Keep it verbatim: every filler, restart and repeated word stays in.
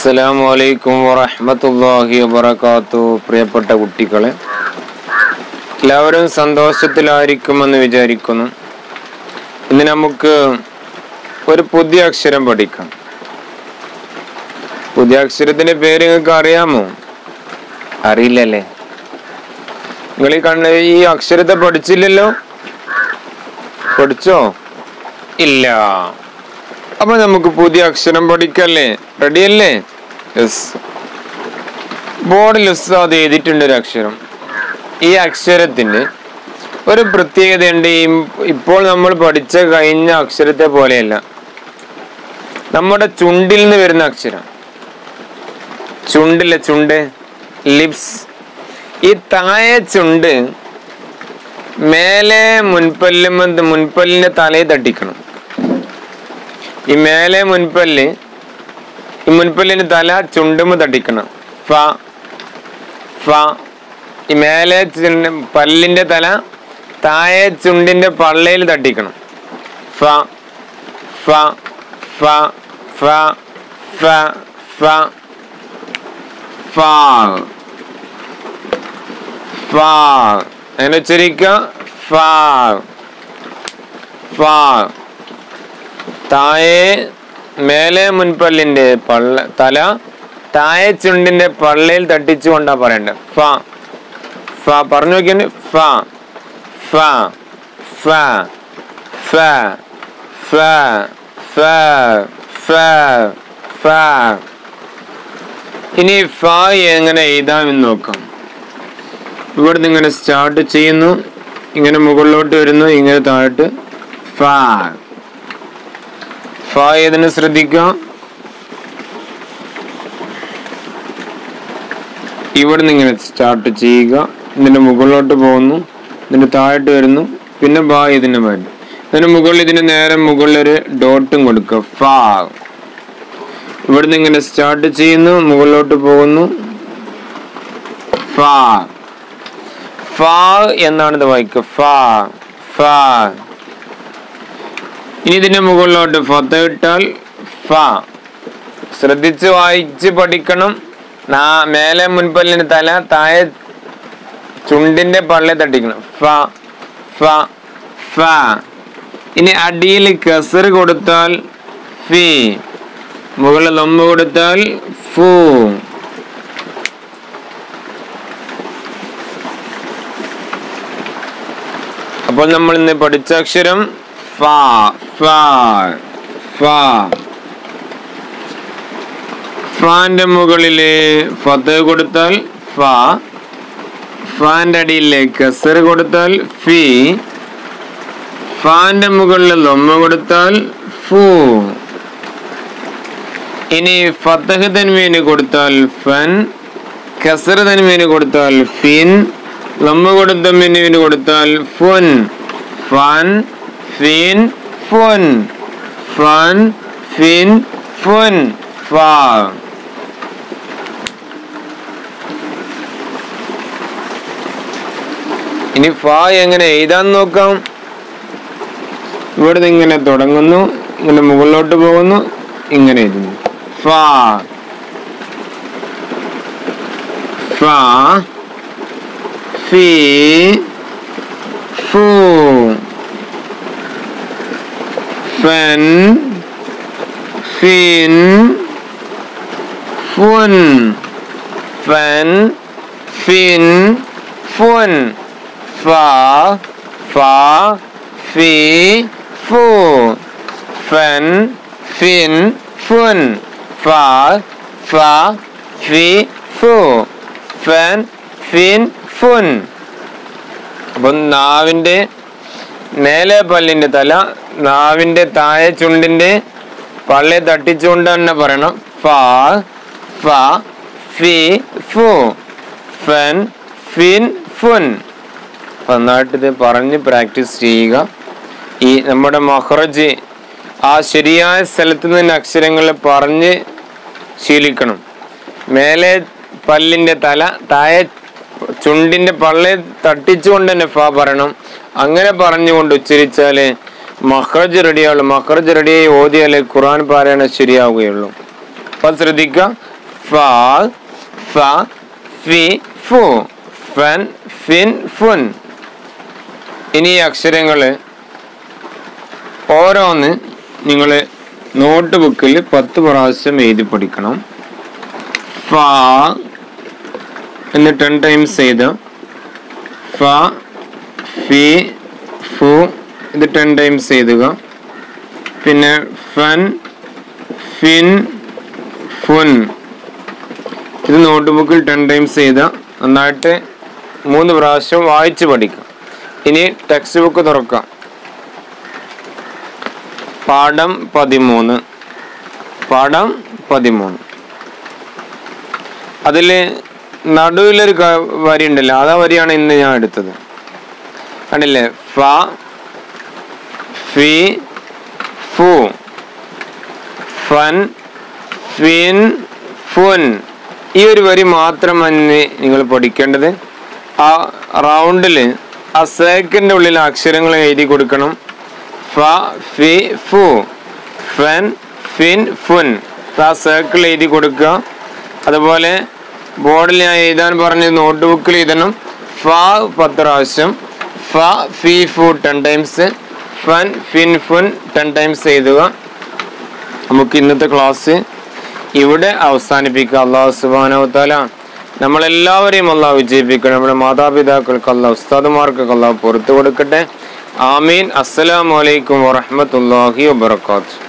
അസ്സലാമു അലൈക്കും വറഹ്മത്തുള്ളാഹി വബറകാതുഹു. പ്രിയപ്പെട്ട കുട്ടികളെ, എല്ലാവരും സന്തോഷത്തിലായിരിക്കുമെന്ന് വിചാരിക്കുന്നു. ഇന്ന് നമുക്ക് ഒരു പുതിയ അക്ഷരം പഠിക്കാം. പുതിയ അക്ഷരത്തിന്റെ പേര് നിങ്ങൾക്ക് അറിയാമോ? അറിയില്ലല്ലേ? നിങ്ങൾ ഈ കണ്ട ഈ അക്ഷരത്തെ പഠിച്ചില്ലല്ലോ? പഠിച്ചോ? ഇല്ല. അപ്പൊ നമുക്ക് പുതിയ അക്ഷരം പഠിക്കല്ലേ? റെഡിയല്ലേ? യെസ്. ബോർഡിൽ ഉസ്താദ് എഴുതിയിട്ടുണ്ട് ഒരു അക്ഷരം. ഈ അക്ഷരത്തിന് ഒരു പ്രത്യേകതയുണ്ട്. ഇപ്പോൾ നമ്മൾ പഠിച്ച കഴിഞ്ഞ അക്ഷരത്തെ പോലെയല്ല. നമ്മുടെ ചുണ്ടിൽ നിന്ന് വരുന്ന അക്ഷരം. ചുണ്ടിലെ ചുണ്ട്, ലിപ്സ്. ഈ താഴെ ചുണ്ട് മേലെ മുൻപല്ലും മുൻപല്ലിന്റെ തലയിൽ തട്ടിക്കണം. ഈ മേലെ മുൻപല്ല്, ഈ മുൻപല്ലിന്റെ തല ചുണ്ടുമ്പ് തട്ടിക്കണം. ഫ ഫ. ഈ മേലെ പല്ലിന്റെ തല താഴെ ചുണ്ടിന്റെ പള്ളയിൽ തട്ടിക്കണം. ഫ ഫ ഫ ഫ ഫ ഫ ഫ ഫ. അങ്ങനെ ഉച്ചരിക്ക. ഫ ഫ. താഴെ മേലെ മുൻപല്ലിന്റെ പള്ള തല താഴെ ചുണ്ടിന്റെ പള്ളയിൽ തട്ടിച്ചു കൊണ്ടാ പറയണ്ടേ. ഫ ഫ. പറഞ്ഞു നോക്കിയാണ്. ഫ ഫ ഫ ഫ ഫ ഫ ഫ ഫ. ഇനി ഫ എങ്ങനെ എഴുതാമെന്ന് നോക്കാം. ഇവിടുന്ന് ഇങ്ങനെ സ്റ്റാർട്ട് ചെയ്യുന്നു, ഇങ്ങനെ മുകളിലോട്ട് വരുന്നു, ഇങ്ങനെ താഴോട്ട്. ഫ ഫ ഏതിനെ ശ്രദ്ധിക്കാം. ഇവിടുന്ന് ഇങ്ങനെ സ്റ്റാർട്ട് ചെയ്യുക, ഇതിന്റെ മുകളിലോട്ട് പോകുന്നു, ഇതിന്റെ താഴോട്ട് വരുന്നു, പിന്നെ ബാ ഇതിന്റെ മേലെ, ഇതിന് മുകളിൽ ഇതിന് നേരെ മുകളിൽ ഒരു ഡോട്ടും കൊടുക്കുക. ഫ. ഇവിടുന്ന് ഇങ്ങനെ സ്റ്റാർട്ട് ചെയ്യുന്നു, മുകളിലോട്ട് പോകുന്നു. ഫ ഫ എന്നാണ് ഇത് വായിക്കുക. ഫ ഫ. ഇനി ഇതിന്റെ മുകളിലോട്ട് ഫത്ത ഇട്ടാൽ ഫ. ശ്രദ്ധിച്ച് വായിച്ച് പഠിക്കണം. നാ മേലെ മുൻപല്ലിന്റെ തല താഴെ ചുണ്ടിന്റെ പള്ളയെ തട്ടിക്കണം. ഫ ഫ ഫ. ഇനി അടിയിൽ കസർ കൊടുത്താൽ ഫി, മുകളിൽ ലൊമ്മ കൊടുത്താൽ ഫു. അപ്പോൾ നമ്മൾ ഇന്ന് പഠിച്ച അക്ഷരം ഫ ഫ ഫ. ഫാന്റെ മുകളില് ഫത്ത് കൊടുത്താൽ ഫ, ഫാന്റെ അടിയിലെ കസർ കൊടുത്താൽ ഫി, ഫാന്റെ മുകളിൽ ലൊമ്മ കൊടുത്താൽ ഫു. ഇനി ഫത്തഹ് തൻവീന് കൊടുത്താൽ ഫൻ, കസർ തൻവീന് കൊടുത്താൽ ഫിൻ, ലൊമ്മ കൊടുത്ത മിനുവിന് കൊടുത്താൽ ഫുൻ. ഫൻ ഫിൻ ഫുൻ. ഫൻ ഫിൻ ഫുൻ. ഫ. ഇനി ഫ എങ്ങനെ എഴുതാൻ നോക്കാം. ഇവിടുന്ന് ഇങ്ങനെ തുടങ്ങുന്നു, ഇങ്ങനെ മുകളിലോട്ട് പോകുന്നു, ഇങ്ങനെ എഴുതുന്നു. ഫ ഫ ഫി ഫു. ഫൻ ഫിൻ ഫുൻ. ഫൻ ഫിൻ ഫുൻ. ഫ ഫ ഫി ഫു. ഫൻ ഫിൻ ഫുൻ. ഫ ഫ ഫി ഫു. ഫൻ ഫിൻ ഫുൻ. അപ്പൊ നാവിന്റെ മേലെ പല്ലിന്റെ തല നാവിന്റെ താഴെ ചുണ്ടിന്റെ പള്ളയെ തട്ടിച്ചുകൊണ്ട് തന്നെ പറയണം. ഫ ഫ ഫി ഫു. ഫൻ ഫിൻ ഫുൻ. നന്നായിട്ട് ഇത് പറഞ്ഞ് പ്രാക്ടീസ് ചെയ്യുക. ഈ നമ്മുടെ മഖ്റജ് ആ ശരിയായ സ്ഥലത്ത് നിന്ന് അക്ഷരങ്ങൾ പറഞ്ഞ് ശീലിക്കണം. മേലെ പല്ലിന്റെ തല താഴെ ചുണ്ടിന്റെ പള്ളയെ തട്ടിച്ചുകൊണ്ട് തന്നെ ഫ പറയണം. അങ്ങനെ പറഞ്ഞുകൊണ്ട് ഉച്ചരിച്ചാല് മഖ്റജ് റെഡിയാവുള്ളൂ. മഖ്റജ് റെഡിയായി ഓതിയാലേ ഖുർആൻ പാരായണം ശരിയാവുകയുള്ളൂ. അപ്പോൾ ശ്രദ്ധിക്കുക. ഫ ഫ ഫി ഫു ഫൻ ഫിൻ ഫുൻ. ഇനി ഈ അക്ഷരങ്ങൾ ഓരോന്ന് നിങ്ങൾ നോട്ട് ബുക്കിൽ പത്ത് പ്രാവശ്യം എഴുതി പഠിക്കണം. ഫ എന്ന് ടെൻ ടൈംസ് ചെയ്ത് ഫ ഫി ഫു ഇത് ടെൻ ടൈംസ് എഴുതുക. പിന്നെ ഫൻ ഫിൻ ഫുൻ ഇത് നോട്ട് ബുക്കിൽ ടെൻ ടൈംസ് ചെയ്ത് നന്നായിട്ട് മൂന്ന് പ്രാവശ്യം വായിച്ച് പഠിക്കാം. ഇനി ടെക്സ്റ്റ് ബുക്ക് തുറക്കാം. പാഠം പതിമൂന്ന് പാഠം പതിമൂന്ന് അതിൽ നടുവിലൊരു വരി ഉണ്ടല്ലോ, അതാ വരിയാണ് ഇന്ന് ഞാൻ എടുത്തത്. കണ്ടില്ലേ? ഫ ഫി ഫു ഫൻ ഫിൻ ഫുൻ. ഈ ഒരു വരി മാത്രമാണ് നിങ്ങൾ പഠിക്കേണ്ടത്. ആ റൗണ്ടിൽ ആ സേക്കിൻ്റെ ഉള്ളിൽ അക്ഷരങ്ങൾ എഴുതി കൊടുക്കണം. ഫ ഫി ഫു ഫൻ ഫിൻ ഫുൻ ആ സർക്കിൾ എഴുതി കൊടുക്കുക. അതുപോലെ ബോർഡിൽ ഞാൻ എഴുതാൻ പറഞ്ഞ നോട്ട് ബുക്കിൽ എഴുതണം. ഫ പത്ത് പ്രാവശ്യം, ഫ ഫി ഫു ടെൻ ടൈംസ്, ഫൻ ഫിൻ ഫുൻ ടെൻ ടൈംസ് എഴുതുക. നമുക്ക് ഇന്നത്തെ ക്ലാസ് ഇവിടെ അവസാനിപ്പിക്കുക. അള്ളാഹു സുബ്ഹാനഹു വ തആല നമ്മളെല്ലാവരെയും അള്ളാഹു വിജയിപ്പിക്കണം. നമ്മുടെ മാതാപിതാക്കൾക്ക് അള്ളാഹു, ഉസ്താദുമാർക്കൊക്കെ അള്ളാഹു പുറത്തു കൊടുക്കട്ടെ. ആമീൻ. അസ്സലാമു അലൈക്കും വറഹ്മത്തുള്ളാഹി വബറകാതുഹു.